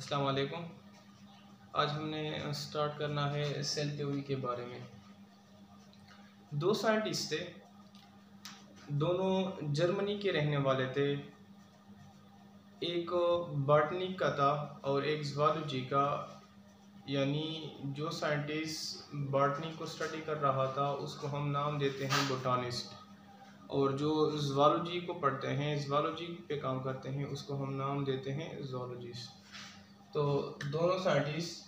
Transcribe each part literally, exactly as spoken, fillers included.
अस्सलाम वालेकुम। आज हमने स्टार्ट करना है सेल थ्योरी के बारे में। दो साइंटिस्ट थे, दोनों जर्मनी के रहने वाले थे। एक बॉटनी का था और एक ज़ूलॉजी का, यानी जो साइंटिस्ट बॉटनी को स्टडी कर रहा था उसको हम नाम देते हैं बोटानिस्ट, और जो ज़ूलॉजी को पढ़ते हैं, ज़ूलॉजी पे काम करते हैं, उसको हम नाम देते हैं ज़ूलॉजिस्ट। तो दोनों साइंटिस्ट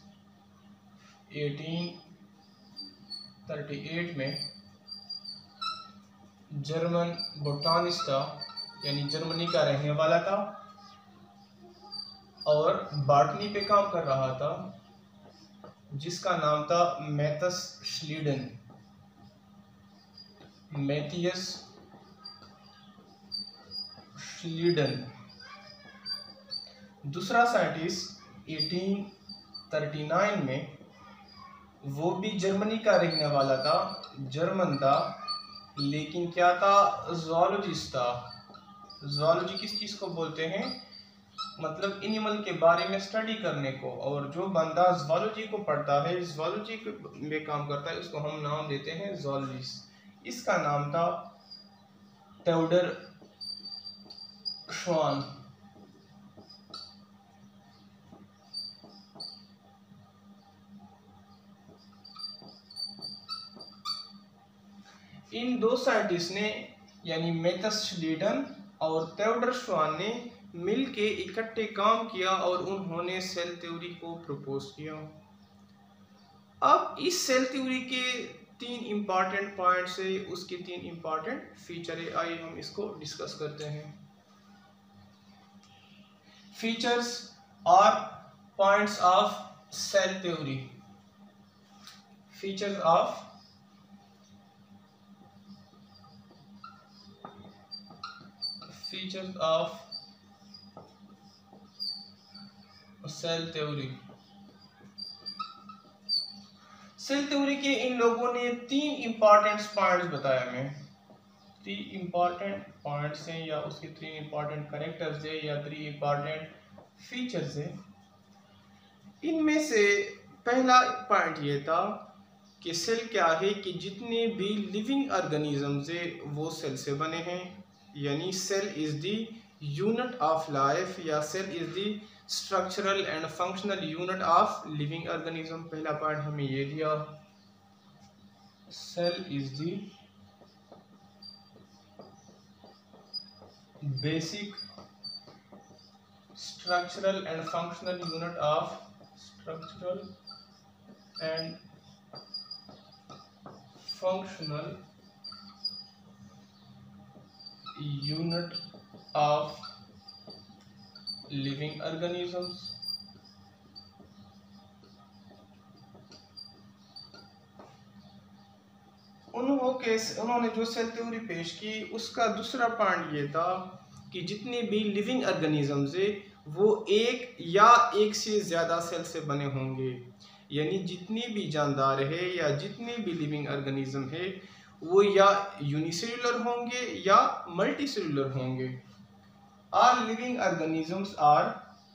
अठारह सौ अड़तीस में जर्मन बोटानिस्ट था, यानी जर्मनी का रहने वाला था और बॉटनी पे काम कर रहा था, जिसका नाम था मैथस श्लीडन, मैथियस श्लीडन। दूसरा साइंटिस्ट अठारह सौ उनतालीस में, वो भी जर्मनी का रहने वाला था, जर्मन था, लेकिन क्या था, ज़ूलॉजिस्ट था। ज़ूलॉजी किस चीज़ को बोलते हैं, मतलब एनिमल के बारे में स्टडी करने को। और जो बंदा ज़ूलॉजी को पढ़ता है, ज़ूलॉजी में काम करता है, उसको हम नाम देते हैं ज़ूलॉजिस्ट। इसका नाम था थियोडोर श्वान। इन दो साइंटिस्ट ने, यानी मैथस श्लीडन और थियोडोर श्वान ने मिलके इकट्ठे काम किया और उन्होंने सेल थ्योरी को प्रपोज किया। अब इस सेल थ्योरी के तीन इम्पॉर्टेंट पॉइंट्स है, उसके तीन इम्पॉर्टेंट फीचर है। आइए हम इसको डिस्कस करते हैं। फीचर्स और points of cell theory. Features of features of cell theory. Cell theory के इन लोगों ने तीन इंपॉर्टेंट पॉइंट्स बताया हमें। तीन इंपॉर्टेंट पॉइंट्स हैं, या उसके तीन इंपॉर्टेंट कैरेक्टर्स है, या तीन इंपॉर्टेंट फीचर्स है। इनमें से पहला पॉइंट ये था कि सेल क्या है, कि जितने भी लिविंग ऑर्गेनिजम्स है वो सेल से बने हैं, यानी cell is the unit of life, या cell is the structural and functional unit of living organism. पहला पॉइंट हमें ये दिया, cell is the basic structural and functional unit of structural and functional unit of living organisms. उन्होंने जो cell theory पेश की, उसका दूसरा पॉइंट ये था कि जितने भी लिविंग ऑर्गेनिजम्स है वो एक या एक से ज़्यादा सेल से बने होंगे, यानी जितनी भी जानदार है या जितने भी लिविंग ऑर्गेनिज्म है वो या यूनिसेलुलर होंगे या मल्टीसेलुलर होंगे। All living organisms are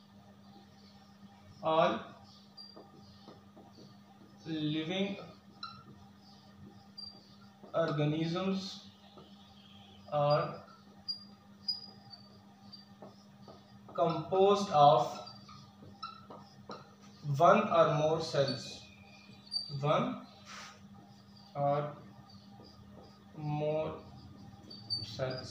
all living organisms are composed of one or more cells, one or more cells।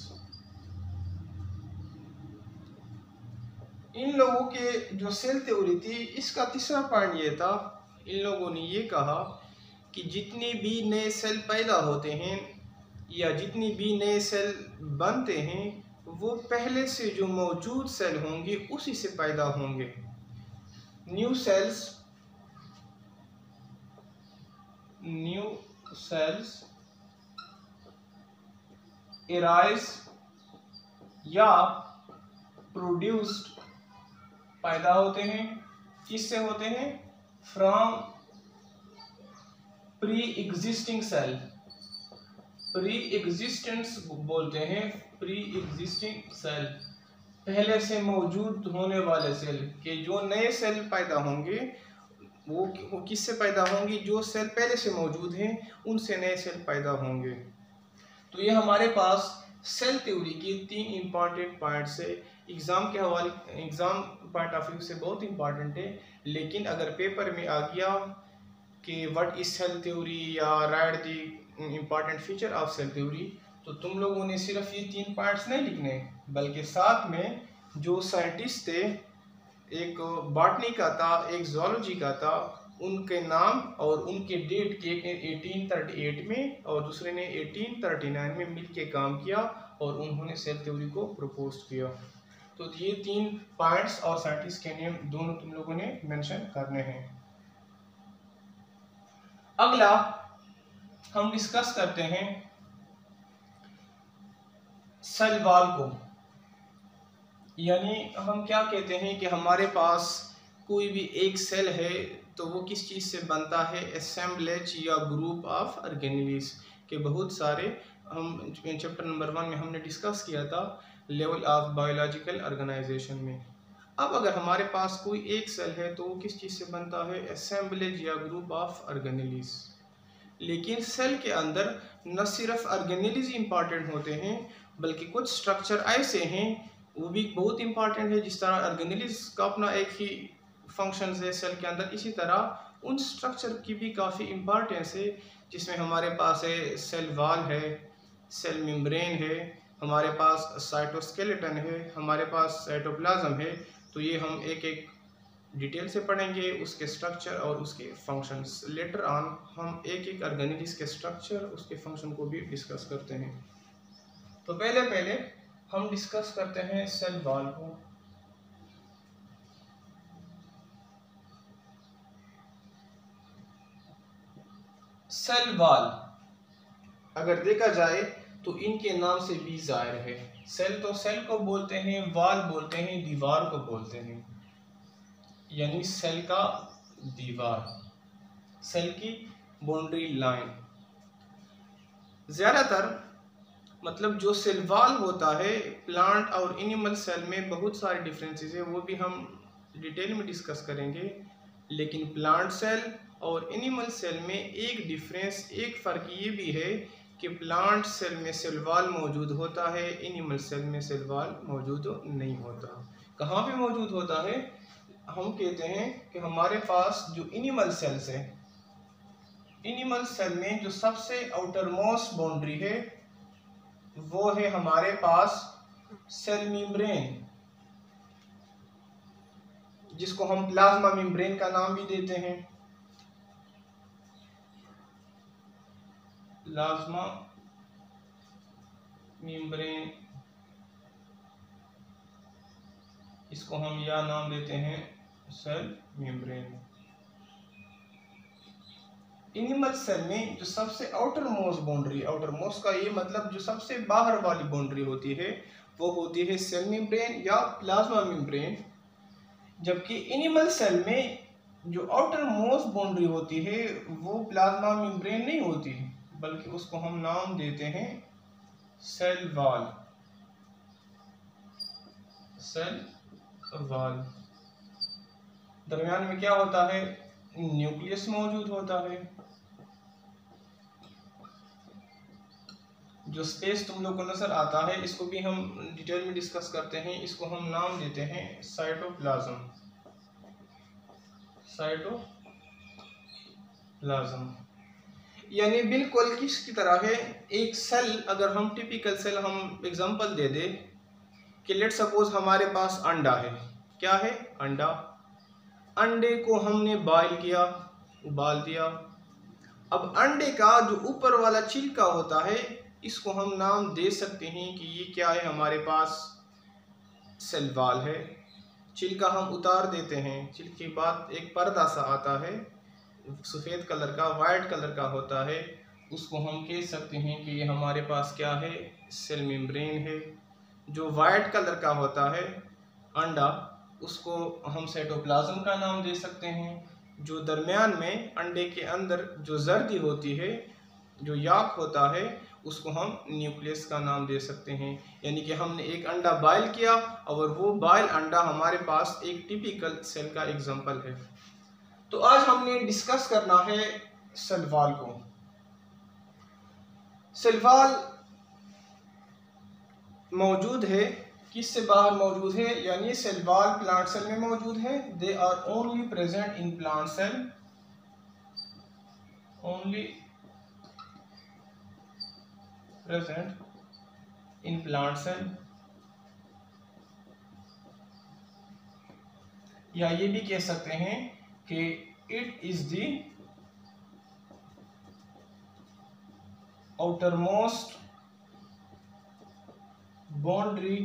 इन लोगों के जो सेल थ्योरी थी, इसका तीसरा पॉइंट ये था, इन लोगों ने ये कहा कि जितने भी नए सेल पैदा होते हैं या जितनी भी नए सेल बनते हैं वो पहले से जो मौजूद सेल होंगे उसी से पैदा होंगे। New cells new cells arise या प्रोड्यूस्ड पैदा होते हैं, किससे होते हैं, from pre existing cell. Pre existence बोलते हैं, प्री एग्जिस्टिंग सेल। पहले से मौजूद होने वाले सेल के जो नए सेल पैदा होंगे वो, वो किससे पैदा होंगी, जो सेल पहले से मौजूद हैं उनसे नए सेल पैदा होंगे। तो ये हमारे पास सेल थ्योरी के तीन इंपॉर्टेंट पॉइंट्स है। एग्ज़ाम के हवाले एग्ज़ाम पॉइंट ऑफ व्यू से बहुत इंपॉर्टेंट है, लेकिन अगर पेपर में आ गया कि व्हाट इज सेल थ्योरी या write the important feature of cell theory, तो तुम लोगों ने सिर्फ ये तीन पॉइंट्स नहीं लिखने, बल्कि साथ में जो साइंटिस्ट थे, एक बॉटनी का था, एक ज़ूलॉजी का था, उनके नाम और उनके डेट के, एक ने अठारह सौ अड़तीस में और दूसरे ने अठारह सौ उनतालीस में मिलके काम किया और उन्होंने सेल थ्योरी को प्रपोज किया। तो ये तीन पॉइंट्स और साइंटिस्ट के नेम दोनों तुम लोगों ने मेंशन करने हैं। अगला हम डिस्कस करते हैं सेल वॉल को, यानी हम क्या कहते हैं कि हमारे पास कोई भी एक सेल है तो वो किस चीज़ से बनता है, असेंबलेज या ग्रुप ऑफ ऑर्गेनेल्स के बहुत सारे, हम चैप्टर नंबर वन में हमने डिस्कस किया था लेवल ऑफ बायोलॉजिकल ऑर्गेनाइजेशन में। अब अगर हमारे पास कोई एक सेल है तो वो किस चीज़ से बनता है, असेंबलेज या ग्रुप ऑफ ऑर्गेनेल्स। लेकिन सेल के अंदर न सिर्फ ऑर्गेनेल्स इंपॉर्टेंट होते हैं, बल्कि कुछ स्ट्रक्चर ऐसे हैं वो भी बहुत इंपॉर्टेंट है। जिस तरह ऑर्गेनेल्स का अपना एक ही फंक्शन है सेल के अंदर, इसी तरह उन स्ट्रक्चर की भी काफ़ी इंपॉर्टेंस है, जिसमें हमारे पास है सेल वॉल है, सेल मेम्ब्रेन है, हमारे पास साइटोस्केलेटन है, हमारे पास साइटोप्लाज्म है। तो ये हम एक एक डिटेल से पढ़ेंगे उसके स्ट्रक्चर और उसके फंक्शंस। लेटर ऑन हम एक एक ऑर्गेनेल्स के स्ट्रक्चर उसके फंक्शन को भी डिस्कस करते हैं। तो पहले पहले हम डिस्कस करते हैं सेल वॉल को। सेल वॉल अगर देखा जाए तो इनके नाम से भी जाहिर है, सेल तो सेल को बोलते हैं, वॉल बोलते हैं दीवार को बोलते हैं, यानी सेल का दीवार, सेल की बाउंड्री लाइन। ज़्यादातर मतलब जो सेल वॉल होता है प्लांट और एनिमल सेल में बहुत सारे डिफरेंसेस है, वो भी हम डिटेल में डिस्कस करेंगे। लेकिन प्लांट सेल और एनिमल सेल में एक डिफरेंस, एक फ़र्क ये भी है कि प्लांट सेल में सेल वॉल मौजूद होता है, एनिमल सेल में सेल वॉल मौजूद नहीं होता। कहाँ पे मौजूद होता है, हम कहते हैं कि हमारे पास जो एनिमल सेल्स है, एनिमल सेल में जो सबसे आउटर मोस्ट बाउंड्री है वो है हमारे पास सेल मेम्ब्रेन, जिसको हम प्लाज्मा मेम्ब्रेन का नाम भी देते हैं। प्लाज्मा मेम्ब्रेन, इसको हम या नाम देते हैं सेल मेम्ब्रेन। एनिमल सेल में जो सबसे outermost boundary, outermost का ये मतलब जो सबसे बाहर वाली बाउंड्री होती है वो होती है सेल मेम्ब्रेन या प्लाज्मा मेम्ब्रेन। जबकि एनिमल सेल में जो आउटर मोस्ट बाउंड्री होती है वो प्लाज्मा मेम्ब्रेन नहीं होती, बल्कि उसको हम नाम देते हैं सेल वॉल, सेल वॉल। दरमियान में क्या होता है, न्यूक्लियस मौजूद होता है। जो स्पेस तुम लोग को नजर आता है इसको भी हम डिटेल में डिस्कस करते हैं, इसको हम नाम देते हैं साइटोप्लाज्म, साइटोप्लाज्म। यानी बिल्कुल किसकी तरह है, एक सेल, अगर हम टिपिकल सेल हम एग्जांपल दे दे कि लेट सपोज हमारे पास अंडा है, क्या है, अंडा। अंडे को हमने बॉयल किया, उबाल दिया। अब अंडे का जो ऊपर वाला छिलका होता है इसको हम नाम दे सकते हैं कि ये क्या है, हमारे पास सेल वॉल है। छिलका हम उतार देते हैं, छिलके के बाद एक पर्दा सा आता है सफ़ेद कलर का, वाइट कलर का होता है, उसको हम कह सकते हैं कि ये हमारे पास क्या है, सेल मेम्ब्रेन है। जो वाइट कलर का होता है अंडा, उसको हम साइटोप्लाज्म का नाम दे सकते हैं। जो दरमियान में अंडे के अंदर जो जर्दी होती है, जो याक होता है, उसको हम न्यूक्लियस का नाम दे सकते हैं। यानी कि हमने एक अंडा बॉयल किया और वो बॉयल अंडा हमारे पास एक टिपिकल सेल का एग्जांपल है। तो आज हमने डिस्कस करना है सेल वॉल को। सेल वॉल मौजूद है, किससे बाहर मौजूद है, यानी सेल वॉल प्लांट सेल में मौजूद है। They are only present in plant cell, only present in plant cell, या ये भी कह सकते हैं कि it is the outermost boundary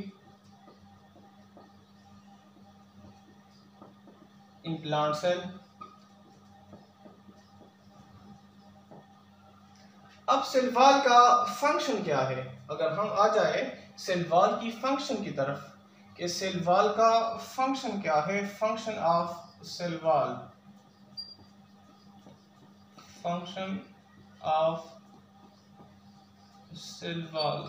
in plant cell। अब सेल वॉल का फंक्शन क्या है? अगर हम आ जाए सेल वॉल की फंक्शन की तरफ कि सेल वॉल का फंक्शन क्या है, function of cell wall, function of cell wall,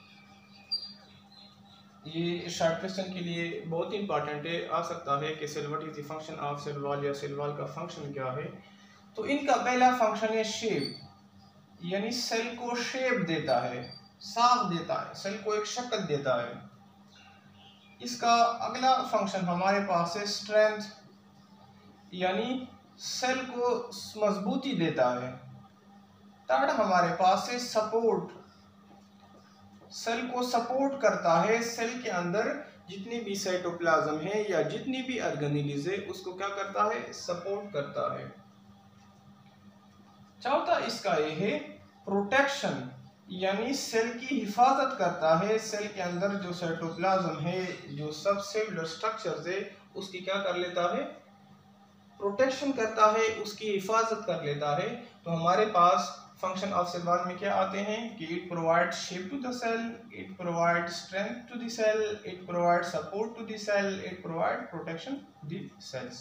ये शॉर्ट क्वेश्चन के लिए बहुत इंपॉर्टेंट है, आ सकता है कि cell what is the function of cell wall या सेल वॉल का फंक्शन क्या है। तो इनका पहला फंक्शन है शेप, यानी सेल को शेप देता है, साफ देता है, सेल को एक शक्ल देता है। इसका अगला फंक्शन हमारे पास है स्ट्रेंथ, यानी सेल को मजबूती देता है। थर्ड हमारे पास है सपोर्ट, सेल को सपोर्ट करता है, सेल के अंदर जितनी भी साइटोप्लाज्म है या जितनी भी ऑर्गेनेल्स है उसको क्या करता है, सपोर्ट करता है। चौथा इसका ये है प्रोटेक्शन, यानी सेल की हिफाजत करता है, सेल के अंदर जो साइटोप्लाज्म है, जो सब सेलुलर स्ट्रक्चर्स है उसकी क्या कर लेता है, प्रोटेक्शन करता है, उसकी हिफाजत कर लेता है। तो हमारे पास फंक्शन ऑफ सेल वॉल में क्या आते हैं कि it provide shape to the cell, it provide strength to the cell, it provide support to the cell, it provide protection to the cells.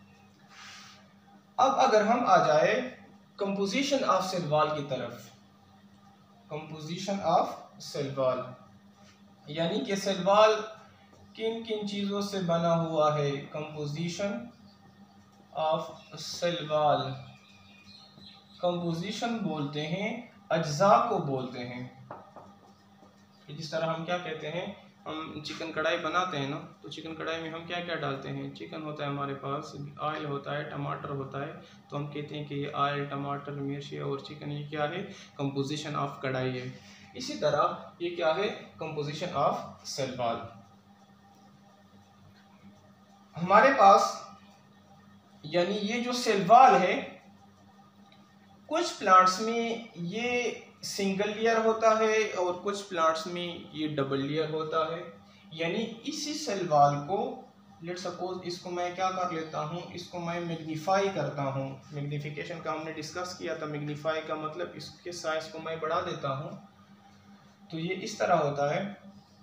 अब अगर हम आ जाए कंपोजिशन ऑफ सेल वॉल की तरफ, कंपोजिशन ऑफ सेल वॉल, यानी कि cell wall किन किन चीजों से बना हुआ है, composition of cell wall, composition बोलते हैं अज्जा को बोलते हैं। जिस तरह हम क्या कहते हैं, हम चिकन कढ़ाई बनाते हैं ना, तो चिकन कढ़ाई में हम क्या क्या डालते हैं, चिकन होता है हमारे पास, ऑयल होता है, टमाटर होता है, तो हम कहते हैं कि ये ऑयल, टमाटर, मिर्ची और चिकन, ये क्या है, कंपोजिशन ऑफ कढ़ाई है। इसी तरह ये क्या है, कंपोजिशन ऑफ सेल वॉल। हमारे पास यानी ये जो सेल वॉल है, कुछ प्लांट्स में ये सिंगल लेयर होता है और कुछ प्लांट्स में ये डबल लेयर होता है। यानी इसी सेल वॉल को लेट सपोज इसको मैं क्या कर लेता हूँ, इसको मैं मैग्नीफाई करता हूँ। मैग्नीफिकेशन का हमने डिस्कस किया था, मैग्नीफाई का मतलब इसके साइज को मैं बढ़ा देता हूँ। तो ये इस तरह होता है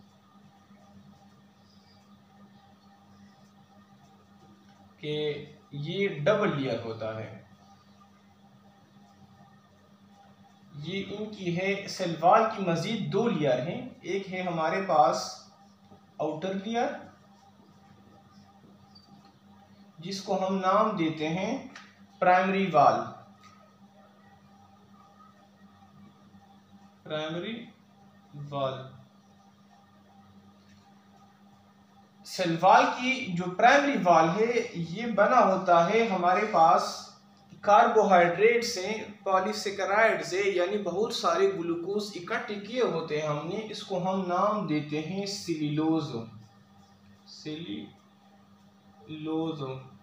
कि ये डबल लेयर होता है। ये इनकी है सेल वॉल की मजीद दो लेयर हैं, एक है हमारे पास आउटर लेयर जिसको हम नाम देते हैं primary wall, primary wall. Cell wall की जो प्राइमरी वॉल है ये बना होता है हमारे पास कार्बोहाइड्रेट से, पॉलीसेकेराइड से, यानी बहुत सारे ग्लूकोज इकट्ठे किए होते हैं हमने, इसको हम नाम देते हैं सेल्यूलोज, सेल्यूलोज।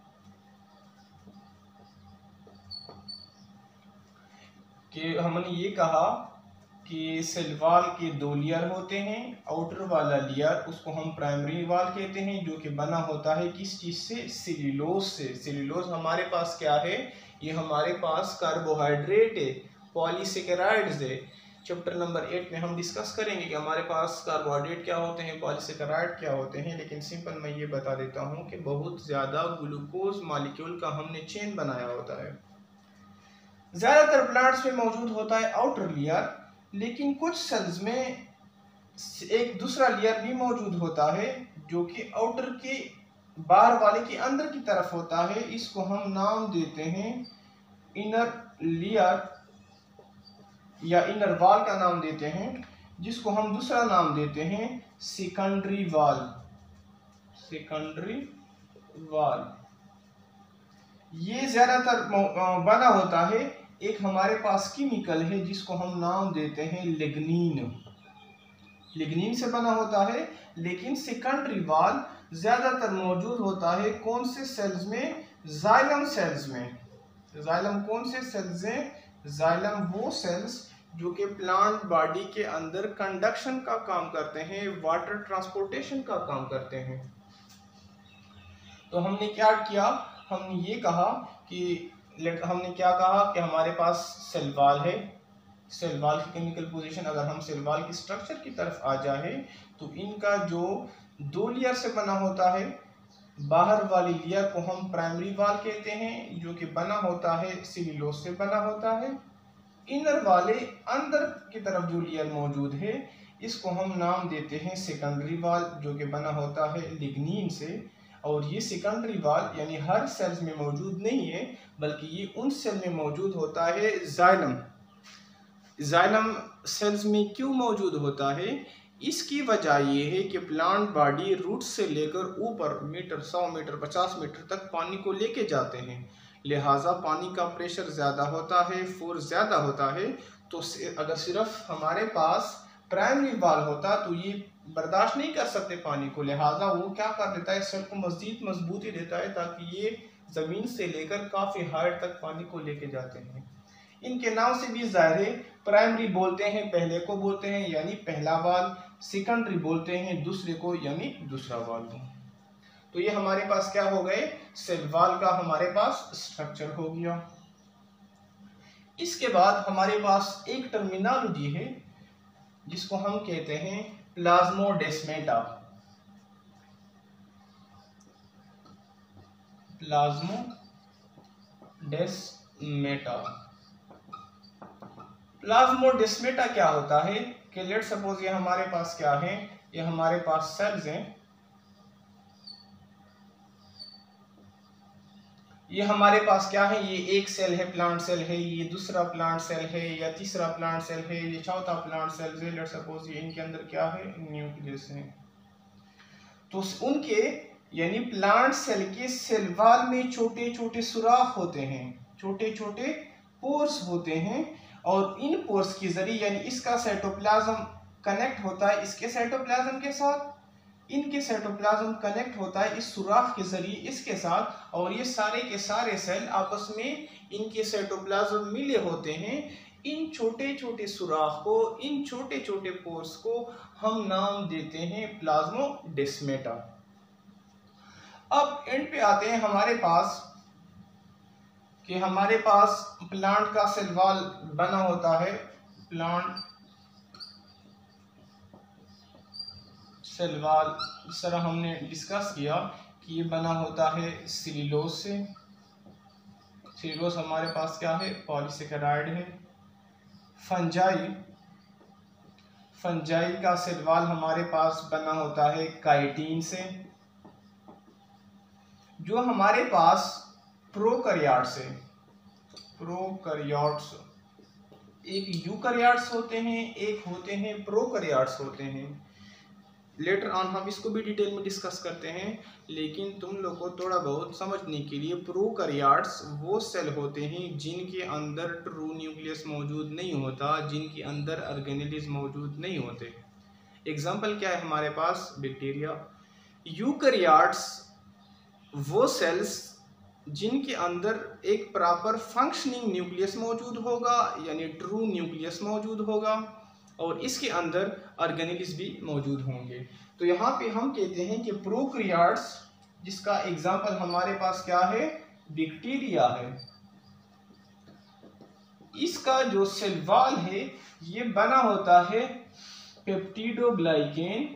कि हमने ये कहा कि सेल वॉल के दो लेयर होते हैं, आउटर वाला लेयर उसको हम प्राइमरी वॉल कहते हैं, जो कि बना होता है किस चीज से, सेल्यूलोज से। सेल्यूलोज हमारे पास क्या है, ये हमारे पास कार्बोहाइड्रेट है, पॉलीसेकेराइड्स है। चैप्टर नंबर एट में हम डिस्कस करेंगे कि हमारे पास कार्बोहाइड्रेट क्या होते हैं, पॉलीसेकेराइड क्या होते हैं, लेकिन सिंपल मैं ये बता देता हूँ कि बहुत ज़्यादा ग्लूकोज मॉलिक्यूल का हमने चेन बनाया होता है। ज़्यादातर प्लांट्स में मौजूद होता है आउटर लेयर, लेकिन कुछ सेल्स में एक दूसरा लेयर भी मौजूद होता है जो कि आउटर के बाहर वाले के अंदर की तरफ होता है। इसको हम नाम देते हैं इनर लेयर या इनर वॉल का नाम देते हैं, जिसको हम दूसरा नाम देते हैं सेकेंडरी वॉल। सेकेंडरी वॉल ये ज्यादातर बना होता है, एक हमारे पास केमिकल है जिसको हम नाम देते हैं लिग्निन। लिग्निन से बना होता है, लेकिन सेकेंडरी वॉल ज्यादातर मौजूद होता है कौन से सेल्स में? जाइलम सेल्स में। जाइलम कौन से सेल्स हैं? जाइलम वो सेल्स जो कि प्लांट बॉडी के अंदर कंडक्शन का काम करते हैं, वाटर ट्रांसपोर्टेशन का काम करते हैं। तो हमने क्या किया, हमने ये कहा कि हमने क्या कहा कि हमारे पास सेल वॉल है। सेल वॉल की केमिकल पोजीशन, अगर हम सेल वॉल की स्ट्रक्चर की तरफ आ जाए तो इनका जो दो लेयर से बना होता है, बाहर वाली लेयर को हम प्राइमरी वॉल कहते हैं जो कि बना होता है सेल्यूलोज से बना होता है। इनर वाले अंदर की तरफ जो लेयर मौजूद है इसको हम नाम देते हैं सेकेंडरी वॉल जो कि बना होता है लिग्निन से। और ये सेकेंडरी वॉल यानी हर सेल्स में मौजूद नहीं है, बल्कि ये उन सेल में मौजूद होता है जाइलम। जाइलम सेल्स में क्यों मौजूद होता है? इसकी वजह ये है कि प्लांट बॉडी रूट से लेकर ऊपर मीटर, सौ मीटर, पचास मीटर तक पानी को लेके जाते हैं, लिहाजा पानी का प्रेशर ज़्यादा होता है, फोर्स ज़्यादा होता है। तो अगर सिर्फ हमारे पास प्राइमरी वॉल होता तो ये बर्दाश्त नहीं कर सकते पानी को, लिहाजा वो क्या कर देता है, सेल को मज़ीद मजबूती देता है ताकि ये ज़मीन से लेकर काफ़ी हाइट तक पानी को लेके जाते हैं। इनके नाम से भी जाहिर है, प्राइमरी बोलते हैं पहले को बोलते हैं यानी पहला वॉल, सेकेंडरी बोलते हैं दूसरे को यानी दूसरा वॉल को। तो ये हमारे पास क्या हो गए, सेल वॉल का हमारे पास स्ट्रक्चर हो गया। इसके बाद हमारे पास एक टर्मिनोलॉजी है जिसको हम कहते हैं प्लाज्मोडेस्मेटा। प्लाज्मोडेस्मेटा प्लाज्मोडेस्मेटा क्या होता है कि लेट सपोज ये हमारे पास क्या है, ये हमारे पास सेल्स हैं, ये हमारे पास क्या है, ये एक सेल है, प्लांट सेल है, ये दूसरा प्लांट सेल है, या तीसरा प्लांट सेल है, ये चौथा प्लांट सेल है। लेट सपोज ये इनके अंदर क्या है, न्यूक्लियस है। तो उनके यानी प्लांट सेल के सेल वॉल में छोटे छोटे सुराख होते हैं, छोटे छोटे पोर्स होते हैं, और इन पोर्स के जरिए यानी इसका साइटोप्लाज्म कनेक्ट होता है इसके साइटोप्लाज्म के साथ, इनके साइटोप्लाज्म कनेक्ट होता है इस सुराख के जरिए इसके साथ, और ये सारे के सारे सेल आपस में इनके साइटोप्लाज्म मिले होते हैं। इन छोटे छोटे सुराख को, इन छोटे छोटे पोर्स को हम नाम देते हैं प्लाज्मोडेस्मेटा। अब एंड पे आते हैं हमारे पास कि हमारे पास प्लांट का सेल वॉल बना होता है, प्लांट सेल वॉल इस तरह हमने डिस्कस किया कि ये बना होता है सेल्यूलोज से। सेल्यूलोज हमारे पास क्या है, पॉलीसेकेराइड है। फंजाई फंजाई का सेल वॉल हमारे पास बना होता है काइटिन से। जो हमारे पास प्रोकैरियोट्स है, प्रोकैरियोट्स एक यूकैरियोट्स होते हैं, एक होते हैं प्रोकैरियोट्स होते हैं। लेटर ऑन हम इसको भी डिटेल में डिस्कस करते हैं, लेकिन तुम लोग को थोड़ा बहुत समझने के लिए, प्रोकैरियोट्स वो सेल होते हैं जिनके अंदर ट्रू न्यूक्लियस मौजूद नहीं होता, जिनके अंदर ऑर्गेनेल्स मौजूद नहीं होते। एग्जांपल क्या है हमारे पास, बैक्टीरिया। यूकैरियोट्स वो सेल्स जिनके अंदर एक प्रॉपर फंक्शनिंग न्यूक्लियस मौजूद होगा यानी ट्रू न्यूक्लियस मौजूद होगा, और इसके अंदर ऑर्गेनेल्स भी मौजूद होंगे। तो यहाँ पे हम कहते हैं कि प्रोकैरियोट्स, जिसका एग्जांपल हमारे पास क्या है, बैक्टीरिया है, इसका जो सेल वॉल है ये बना होता है पेप्टिडोग्लाइकेन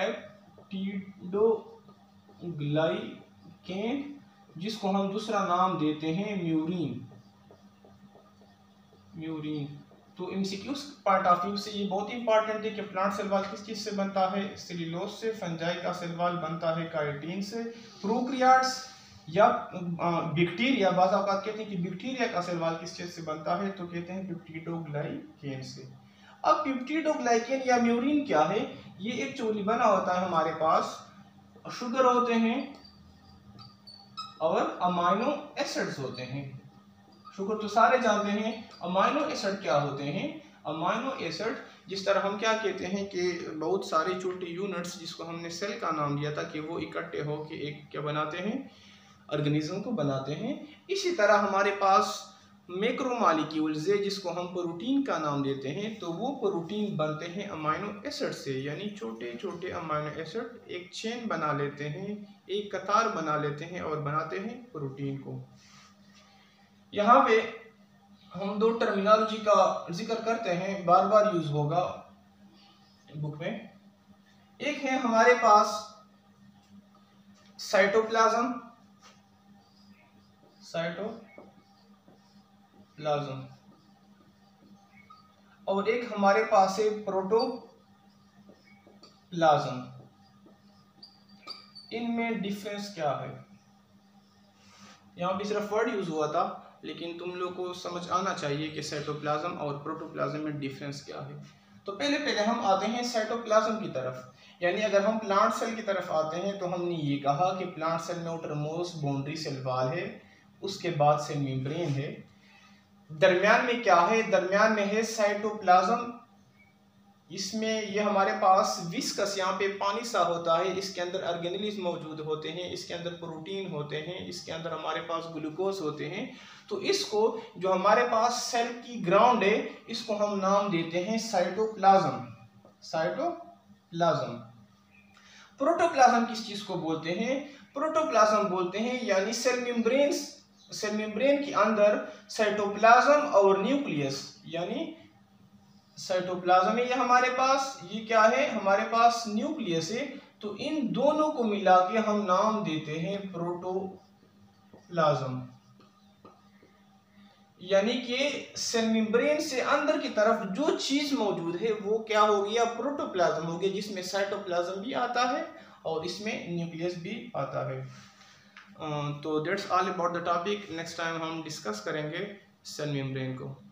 पेप्टिडोग्लाइकेन जिसको हम दूसरा नाम देते हैं म्यूरिन म्यूरिन तो एमसीक्यू पॉइंट ऑफ व्यू से ये बहुत इंपॉर्टेंट है कि प्लांट सेल वॉल किस चीज़ से बनता है, सेल्यूलोज से। फंजाई का सेल वॉल बनता है काइटिन से। प्रोकैरियोट्स या बैक्टीरिया, बाज़ औक़ात कहते हैं कि बैक्टीरिया का सेल वॉल किस चीज़ से बनता है, तो कहते हैं पेप्टिडोग्लाइकेन से। अब पेप्टिडोग्लाइकेन या म्यूरिन क्या है, ये एक चोली बना होता है हमारे पास, शुगर होते हैं और अमाइनो एसिड्स होते हैं। शुगर तो सारे जानते हैं, अमाइनो एसिड क्या होते हैं। अमाइनो एसिड, जिस तरह हम क्या कहते हैं कि बहुत सारे छोटे यूनिट्स जिसको हमने सेल का नाम दिया था कि वो इकट्ठे होकर एक क्या बनाते हैं, ऑर्गेनिज्म को बनाते हैं। इसी तरह हमारे पास मैक्रोमॉलिक्यूल्स है जिसको हम प्रोटीन का नाम देते हैं, तो वो प्रोटीन बनते हैं अमाइनो एसिड से, यानी छोटे छोटे अमाइनो एसिड एक चेन बना लेते हैं, एक कतार बना लेते हैं और बनाते हैं प्रोटीन को। यहाँ पे हम दो टर्मिनोलॉजी का जिक्र करते हैं, बार बार यूज होगा बुक में। एक है हमारे पास साइटोप्लाज्म, साइटोप्लाज्म, और एक हमारे पास है प्रोटोप्लाज्म। इनमें डिफरेंस क्या है? यहाँ पे सिर्फ वर्ड यूज हुआ था, लेकिन तुम लोग को समझ आना चाहिए कि साइटोप्लाज्म और प्रोटोप्लाज्म में डिफरेंस क्या है। तो पहले पहले हम आते हैं साइटोप्लाज्म की तरफ, यानी अगर हम प्लांट सेल की तरफ आते हैं तो हमने ये कहा कि प्लांट सेल में आउटरमोस्ट बाउंड्री सेल वॉल है, उसके बाद सेल मेम्ब्रेन है, दरमियान में क्या है, दरमियान में है साइटोप्लाज्म। इसमें ये हमारे पास विस्कस, यहाँ पे पानी सा होता है, इसके अंदर ऑर्गेनेल्स मौजूद होते हैं, इसके अंदर प्रोटीन होते हैं, इसके अंदर हमारे पास ग्लूकोज होते हैं। तो इसको जो हमारे पास सेल की ग्राउंड है, इसको हम नाम देते हैं साइटोप्लाज्म। साइटोप्लाज्म। प्रोटोप्लाज्म किस चीज को बोलते हैं? प्रोटोप्लाज्म बोलते हैं यानी सेल मेम्ब्रेन, सेल मेम्ब्रेन के अंदर साइटोप्लाज्म और न्यूक्लियस, यानी साइटोप्लाज्म है ये हमारे पास, ये क्या है हमारे पास न्यूक्लियस है, तो इन दोनों को मिला के हम नाम देते हैं प्रोटोप्लाज्म। यानी कि सेल मेम्ब्रेन से अंदर की तरफ जो चीज मौजूद है वो क्या हो गया, प्रोटोप्लाज्म हो गया, जिसमें साइटोप्लाज्म भी आता है और इसमें न्यूक्लियस भी आता है। तो that's all about the topic. Next time हम डिस्कस करेंगे सेल मेम्ब्रेन को।